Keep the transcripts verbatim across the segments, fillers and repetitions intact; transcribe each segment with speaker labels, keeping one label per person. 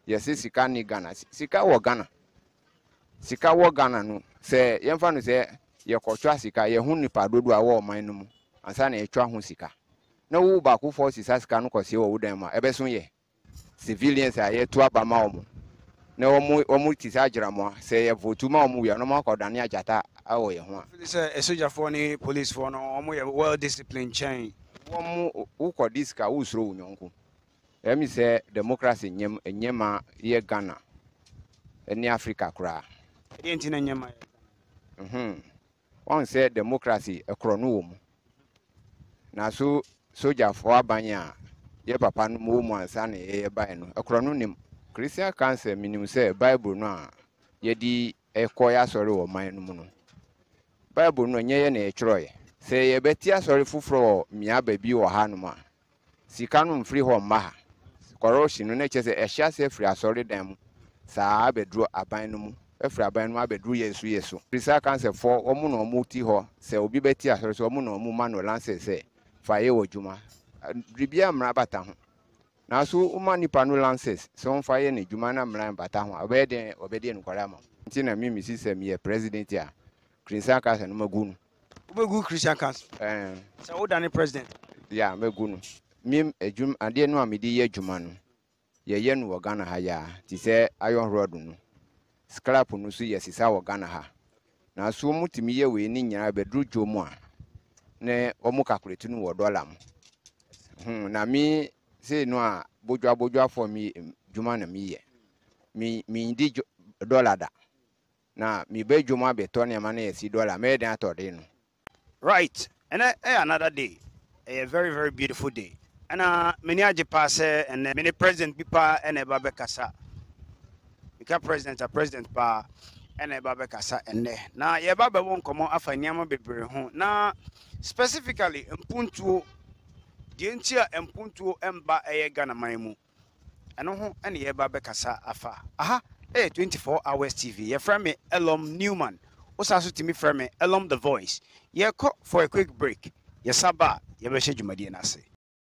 Speaker 1: Yes, sika ni Ghana. Sika wo Ghana. Sika wo Ghana no. Se yemfa no se ye kotwa sika ye hu nipa dodo a wo man no mu. Ansa na ye twa hu sika. Na wo ba ko force sika no kwose wo wudan ma. Ebe so ye. Civilians a ye to aba ma omo. Na omo omo ti sa agira mo. Se ye votu ma omo ya no ma kodane ajata awo ye ho a.
Speaker 2: Say a soldier for any police for no omo ye well disciplined chain.
Speaker 1: Wo wo ko diska wo suro unyonko. Emi say democracy nyem enyema ye Ghana. Eni Africa kra.
Speaker 2: Enti na nyema.
Speaker 1: Mhm. One say democracy ekro no wo mu. Na so soldier for abanya ye papa no mo mu ansa na ye bae no. Ekro no nim. Christian cancer minim say Bible no a ye di ekoya sori wo man no mu no. Bible no nye ye na ekroye. Say ye beti asori fufro mia baby wo ha no ma. Sika no mfiri ho mma ha. Corruption no na chese ehia se free asori dem saa abedro aban no mu efri aban no abedro yesu yesu Christian cancer for omo no omo ti ho se obi beti asori so omo no omo ma no lance se fa ye wodjuma ribia mra bata ho na so uma nipa no lances so on fa ye ne djuma na mra bata ho obede obede en kwara ma nti na mi mi system ye president ya Christian cancer no magu no
Speaker 2: Obegu Christian cancer
Speaker 1: eh
Speaker 2: so wo dane president
Speaker 1: ya magu no mim ejum ade no amedi ye djuma no ye ye no Ghana ha ya ti se iron rod no scrap no so ye sisa wo Ghana ha na so mutimi ye we ni nyara bedru dwomu a ne omu calculate no wo dollar mo hm na mi se no a bojwa bojwa for mi djuma na mi ye mi mi ndi dollar da na mi be djuma be to ne ma na ye si dollar me den atode no
Speaker 2: right and uh, another day a very very beautiful day. And uh, many aje pass and many president pipa and a babe kasa. Because president a president pa and a babe kasa and there. Now ye babe won't come on afa nyama bebre ho. Now specifically mpuntu the entia mpuntu emba eye Ghana maimu. Ano ho and ye babe kasa afa. Aha, eh twenty-four hours T V. Ye friend me Elom Newman. Osaso timi friend me Elom the Voice. Ye ko for a quick break. Ye saba ye be shejumadi na se.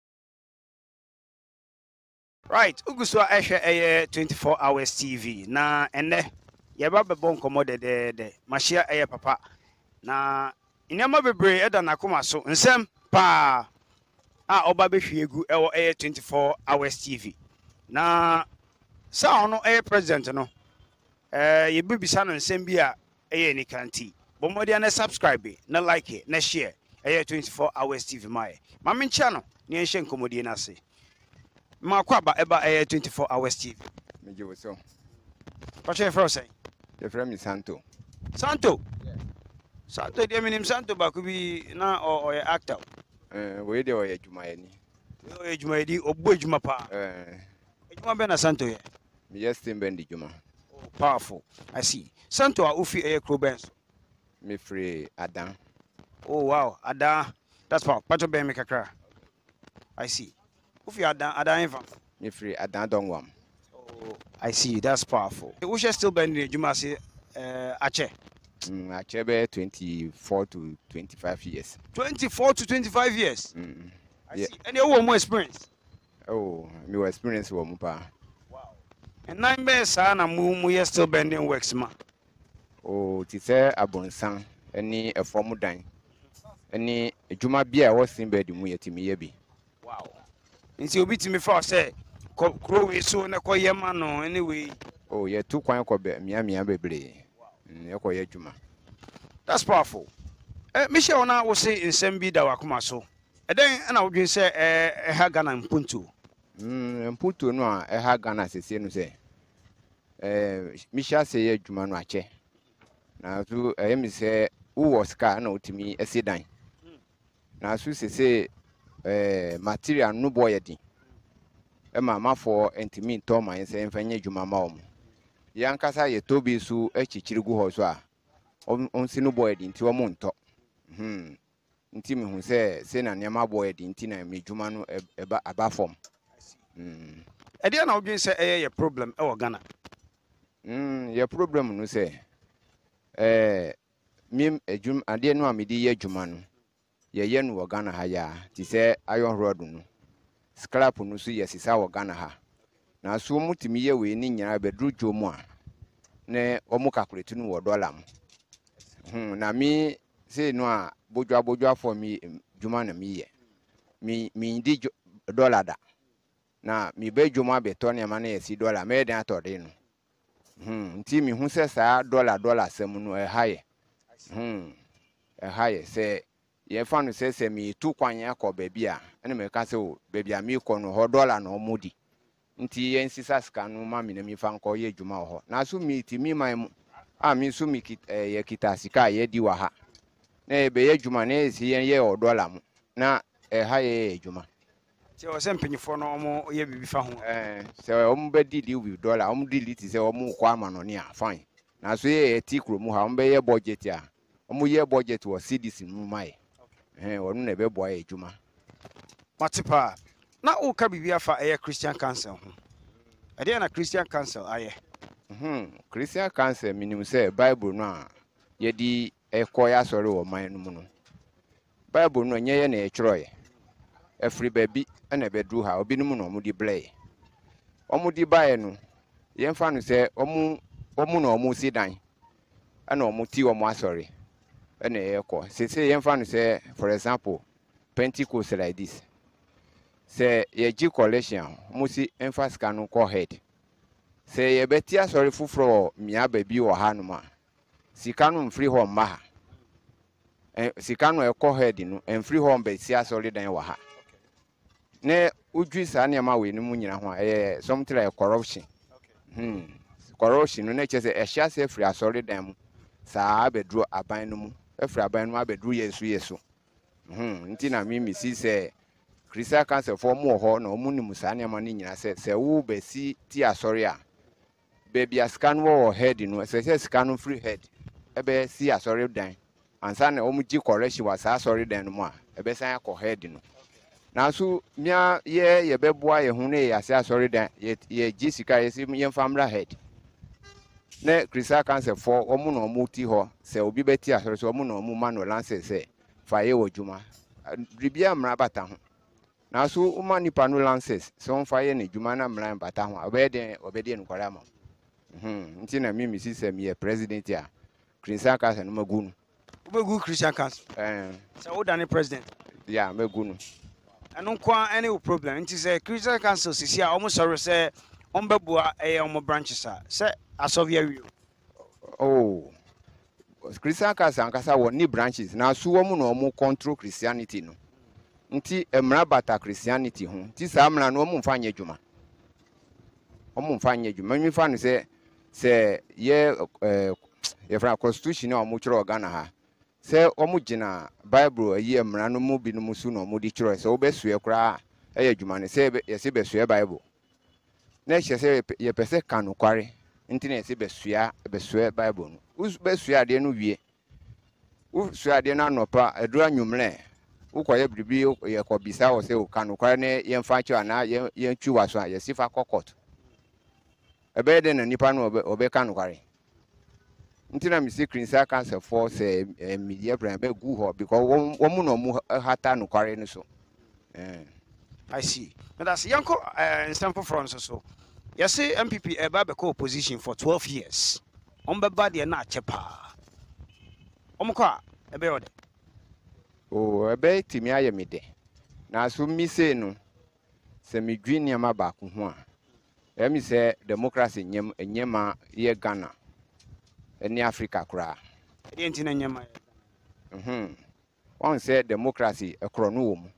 Speaker 2: Right, Uguswa Esha Air twenty-four hours T V. Na ene yeba bebo nkomo de de de mashia aye papa. Na inyama bebre eda na koma so nsem pa a oba behwe egu ewo air twenty-four hours T V. Na sa ono air president no eh yebibisa no nsem bi a aye ni kanti. Bomodi na subscribe na like na share air twenty-four hours T V mai. Mami channel ni enhye nkomodi na se. Makwaba eba eh twenty-four hours T V.
Speaker 1: meje wo so
Speaker 2: What you for say?
Speaker 1: the friend me Santo
Speaker 2: Santo.
Speaker 1: yeah
Speaker 2: Santo dey minim Santo ba ku bi na or actor.
Speaker 1: eh we de o ye djuma ye ni
Speaker 2: O ejuma di obo ejuma pa.
Speaker 1: eh
Speaker 2: Ejuma be na Santo ye.
Speaker 1: me just team bend djuma
Speaker 2: Oh, powerful. I see. Santo a ufi eh Krobens.
Speaker 1: me free Adam
Speaker 2: Oh wow, Ada. That's power. Pacho be me kakra. I see. Ufi Ada Ada Eva.
Speaker 1: me free Adam Dongwam
Speaker 2: Oh, I see. That's powerful. We should still bend the ejuma say eh ache.
Speaker 1: mm achebe twenty-four to twenty-five years
Speaker 2: twenty-four to twenty-five years.
Speaker 1: mm
Speaker 2: I
Speaker 1: yeah.
Speaker 2: see. Any more experience?
Speaker 1: Oh me was experience wo mu pa
Speaker 2: Wow. And nine bears na mu mu still bending works ma.
Speaker 1: oh ti se abonsan eni efomu dan eni djuma bia wo sin bed mu yetimi ye bi
Speaker 2: Wow. Nti obi timi fa say kro we so na koye ma no anyway.
Speaker 1: oh ye tu kwan ko be mia mia bebre mm ye ko ye djuma
Speaker 2: That's powerful. Eh Michelle na wo say nsem bi da wakoma so. E den na wo dwen say eh ha Ghana mpuntu.
Speaker 1: mm mputo no a e ha Ghana sese no se eh misha se ye djuma no ache na so e mi se wo ska na otimi esidan na so sese eh material no boy din e ma mafo entimi to man se mfanye djuma ma om yankasa ye tobi su echichiri gu ho so a on si no boy din ti o mo nto mhm nti me hu se se na niam boy din ti na me djuma no eba aba form mm
Speaker 2: E dey na wo dwen say eh ye problem e wo Ghana.
Speaker 1: mm ye problem no se eh mim ejum ade no amedi ye djuma no ye ye no wo Ghana ha ya ti se iron rod no scrap no so ye sisa wo Ghana ha na so mutimi ye we ni nyina bedru dwomu a ne omu calculate no wo dollar mu hm na mi say no a bojwa bojwa for mi dwuma na mi ye mi mi ndi dollar da na mi be dwuma be to ne ma na yesi dollar me den atode no hm nti mi hu se sa dollar dollar sem no e haye hm e haye se ye fa no se se mi tu kwan akọ baby a ene me ka se o baby a mi kọ no ho dollar no mudi nti ye nsisa ska no ma mi na mi fa nkọ ye dwuma ho na so mi ti mi man a mi so mi kit eh, ye kita sika ye di wa ha na e be ye dwuma na e si ye ye o dollar mu na e ha ye dwuma
Speaker 2: ti o se mpanyifo no omo ye bibi fa ho
Speaker 1: eh se omo be di with dollar omo di ti se omo kwa amano ni a fine na so ye ti kro mu ha omo be ye budget a omo ye budget wo C D C mu mai eh wonu na be boy edwuma
Speaker 2: matipa na o ka bibi afa eh Christian Council ho e dey na Christian Council aye
Speaker 1: mhm Christian Council minim say Bible no a ye di ekọ ya sori wo man no mu no Bible no nye ye na e kyroye efri baby na be dru ha obi no mu no mu di blay omu di bae no ye mfa no say omu omu no omu si dan ana omu ti omu asori ene ekọ se se ye mfa no say for example Pentecost like this say ye gi collection mu si emphasis kanu ko head say ye beti asori fufuro mia baby wo ha no ma sika no mfiri ho mma ha eh sika no ekọ head no mfiri ho mba si asori dan wo ha ne udwi sa ne ma we ni mu nyina ho eh something like corruption hmm corruption no na chese ehia se free asori dan mu saa bedru aban no mu efri aban no abedru yesu yesu hmm nti na mi mi si se Christian Council for mo ho na omu ni musa ne ma ni nyina se se wo be si ti asori a baby ascan wo head no se se scan free head ebe si asori dan ansa na omu gi correction wa sa asori dan no mu a ebe san akọ head no na so mia ye ye beboa ye hu ne ya se asori dan ye ye gi sika ye si ye famra head ne Christian Council for omu na omu ti ho se obi beti asori so omu na omu ma no lance se fa ye wojuma ribia mra bata ho na so uma nipa no lances so on fa ye ne dwuma na mra bata ho obede obede en kwara ma mhm nti na mi mi system ye president ya Christian Council no magunu
Speaker 2: obegu Christian Council
Speaker 1: eh
Speaker 2: so wo dane president
Speaker 1: ya magunu
Speaker 2: anu kwa any problem nti say Christian Council sisi a omo sorry say on beboa eh omo branches a say asovia wi
Speaker 1: oh Christian Council ankasa wo ni branches na so wo mu no omo control Christianity no nti emra bata Christianity ho nti sa amra no omo mfa nya dwuma omo mfa nya dwuma mi fa no se se ye eh ye fra constitution na omo kyerɛ Ghana ha se omo gina Bible ayi emra no mu bi no mu su no omo di kyerɛ se wo besue kra eye dwuma ne se ye se besue Bible na hye se ye pese kanu kware nti na ye se besua besue Bible no us besua de no wie usua de na nopa aduru anwumre ukoye bribi ye ko bisa wo se o kanu kware ne ye mfa kyo ana ye ye twi waso a ye sifa kokot ebe de na nipa no obe kanu kware nti na mi se Christian Council for se media brand be gu ho because wo mu no mu hata no kware no so eh
Speaker 2: I see now that's yanko uh, sample from so so you see M P P eba be co opposition for twelve years on be bad na chepa omko ebe ode
Speaker 1: o ebe timi aye me de na so mi se no se mi dwi niam ba ko ho a e mi se democracy nyem enyema ye Ghana eni Africa kura
Speaker 2: e nti na nyema
Speaker 1: mhm on se democracy ekro no wo mu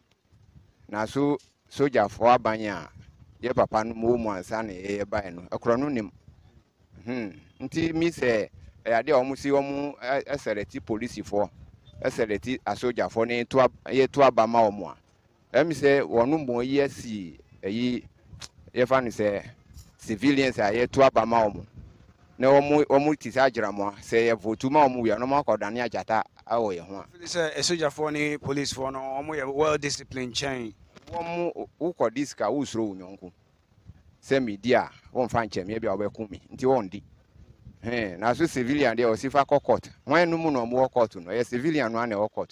Speaker 1: na so soldier for abanya ye papa no mo mu ansa na ye bae no ekro no nim mhm nti mi se e ade o mu si o mu esereti police for esereti asoja for ne to ye to abama o mu a em se wonu mo ye si eyi ye fa ni se civilians a ye to abama o mu na o mu o mu ti sa gira mo se ye votu ma o mu ya no ma kodane ajata awo ye ho a
Speaker 2: say asoja for ni police for no omo ye well disciplined chain
Speaker 1: wo mu wo ko diska wo suro unyonku se media wo mfa nche me bia obekumi nti wo ndi eh na so civilian dey o sifa court wan no mu no mo court no ye civilian no na e court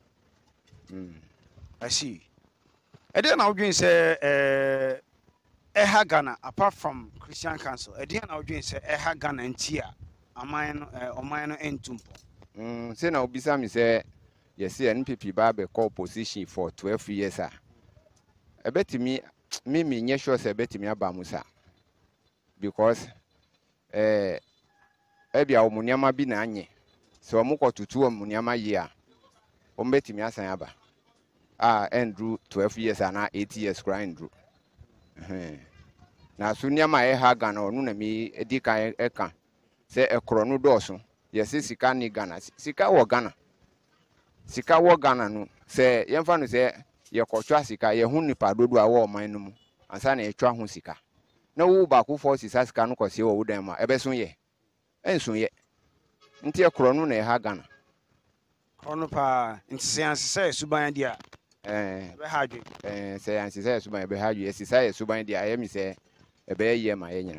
Speaker 1: mm
Speaker 2: I see e dey na odwin say eh ɛha Ghana apart from Christian Council ɛdeɛ na wodwen sɛ ɛha Ghana nti a aman no ɔman no ɛntum pɔ.
Speaker 1: Mm, say na obisa me say yes, N P P ba be call position for twelve years ah. I bet me me me nye sure say bet me aba musa. Because eh ebi a omuniama bi na anye. So omukọ tutu omuniama yi a om bet me asan aba. Ah Andrew twelve years and eight years cry Andrew. Eh. Na so niama e ha Ghana onu na me edi kan e kan. Say ekro no dọọso. Yes, sika ni Ghana. Sika wo Ghana. Sika wo Ghana no. Se yemfa no se ye kotwa sika ye hu nipa dodo a wo man no mu. Ansa na etwa hu sika. Na wo ba ku for sisa sika no kwose wo dan ma. Ebeso ye. Enso ye. Nti e kro no na e ha Ghana.
Speaker 2: Kro no pa ntisean se suban dia.
Speaker 1: Eh,
Speaker 2: Ebe ha adwe.
Speaker 1: eh se yan sisa suban ebe ha adwe. Sisa ye suban dia aye mi se ebe ye ma ye nyina.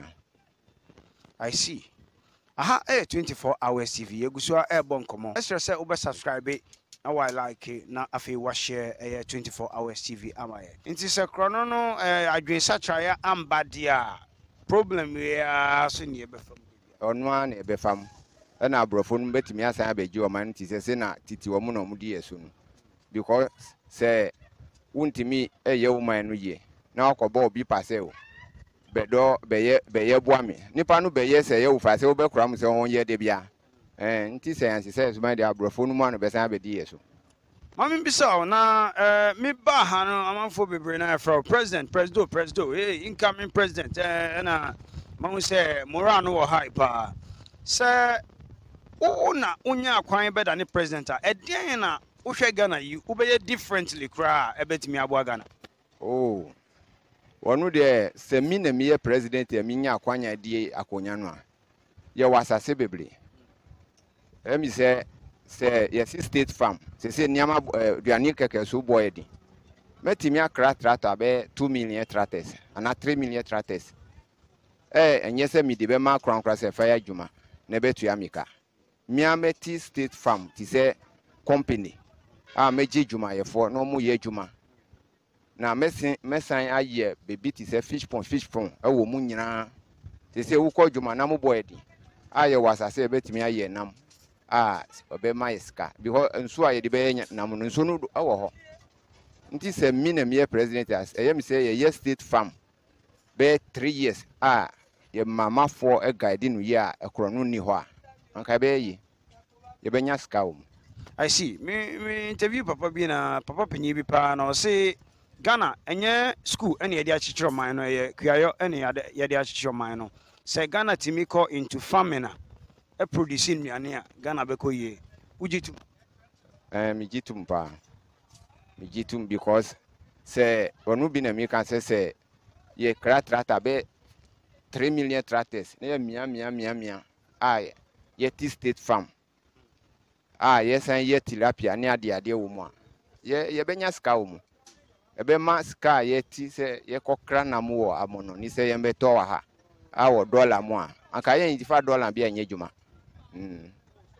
Speaker 2: I see. Aha, eh twenty-four hours T V. Eguso e bon komo. Extra say ube subscribe na why like na afi wa share eh twenty-four hours T V amaye. Nti se krono no eh adwen satra ya amba dia. Problem we a so ne be fam.
Speaker 1: Onu an e be fam. E na abrofo no betimi asan abeji o man ti se se na titi wo mu na mu di yeso no. Because say untimi e ye wo man no ye. Na akobo obi pase o. Bedo beye beye boame nipa no beye se ye ufa se obekura mu se won ye de bia eh nti se yan se se man de abrofo no mu no be san abedi yeso
Speaker 2: Mami bisa na eh me ba ha no amanfo bebre na from president president president hey incoming president eh na mahu se moral no wo high pa se wo na onya akwan beda ne president a edien na wo hwe Ghana yi wo be differently kra ebetimi abo Ghana.
Speaker 1: Oh, wonu de se mi na mi ye president e mi nya akwanya die akonya no a ye wasase bebre e mi se se yes state farm se se niama duane keke so boy di metimi akra tractor be two million tractors ana three million tractors eh enye se mi de be ma kran kra se fa ya djuma na betu amika mi ameti state farm ti se company a meji djuma ye fo no mu ye djuma na mesin mesan aye baby ti se fish pond fish pond e wo mu nyina ti se wo ko djuma na mu boy di aye wasase e betimi aye nam ah obe maiska because nso aye de be nam no nso no e wo ho nti se mi na me president as e yem se ye state farm be three years ah ye mama for e guide no ye a ekro no ni ho a anka be yi ye benya ska wo.
Speaker 2: I see. Me me interview papa bi na papa panyi bi pa na o say Ghana enye school ene ye de achichiro man no ye kuayo ene ye de achichiro man no say Ghana timi ko into farming na e produce nnuane a Ghana be ko ye ujitu
Speaker 1: eh mi jitum pa mi jitum because say onu bi na mi kan say say ye kra tractor be three million tractors na ye mia mia mia mia ah ye ti state farm ah yes and ye tilapia ne ade ade wo mu a ye ye benya ska wo mu ebe ma ska ye ti se ye kokra na mu wo amono ni se ye beto wa ha a wo dollar mu a anka ye njifa dollar bia nye djuma mm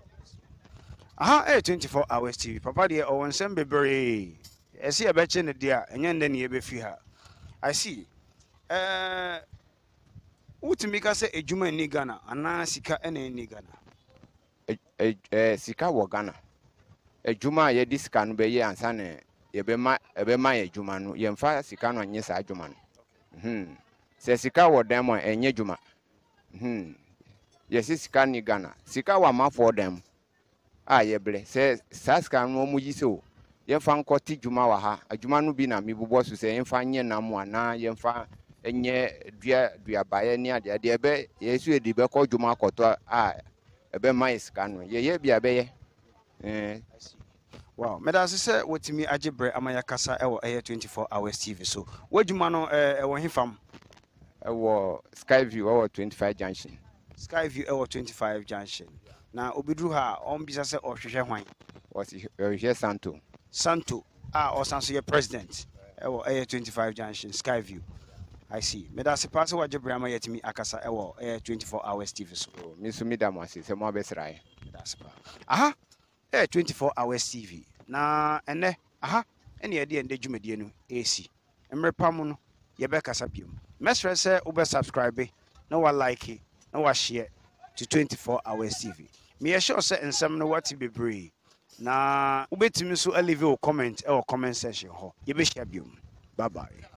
Speaker 2: aha eh twenty-four hours T V papa de o wonsem bebre ese ye be che ne dia enye nde ne ye be fi ha. I see. eh utimi ka se ejuma ni Ghana ana sika ene ni Ghana
Speaker 1: eh eh sika wo Ghana ejuma ye di sika no be ye ansa ne ye be ma e be ma ye djuma no ye mfa sika no anye sa djuma no mhm se sika wo dem a enye djuma mhm ye sika ni Ghana sika wa ma for dem a ye ble se sa sika no mu yi se o ye mfa nkoti djuma wa ha adjuma no bi na mi bubo so se ye mfa nye na mu ana ye mfa enye dua dua baye ni ade ade ebe ye su edi be ko djuma koto a ebe ma sika no ye ye bia be ye eh
Speaker 2: wow me da se wotimi agebre amaya kasa e wo eh twenty-four hours T V so wadjuma no eh e wo hifam
Speaker 1: e wo Skyview e wo twenty-five junction
Speaker 2: Skyview e wo twenty-five junction na obidru ha on bisa se ohwehwe hwan
Speaker 1: was here Santo
Speaker 2: Santo ah o sanso ye president e wo eh twenty-five junction Skyview. I see. Me da se pass wagebre amaya timi akasa e wo eh twenty-four hours T V so
Speaker 1: mi so mi da mo ase se mo abesrai
Speaker 2: me da se pa aha eh twenty-four hours T V na ene aha ene ye de ende dwumadie no esi emre pam no yɛbɛkasa biom mɛsrɛ sɛ wobɛsubscribe na walike na washare to twenty-four hours T V meyɛ sure sɛ nsɛm no wate bebree na wobɛtumi nso alive wo comment ɛwɔ comment section hɔ yɛbɛhyia biom bye bye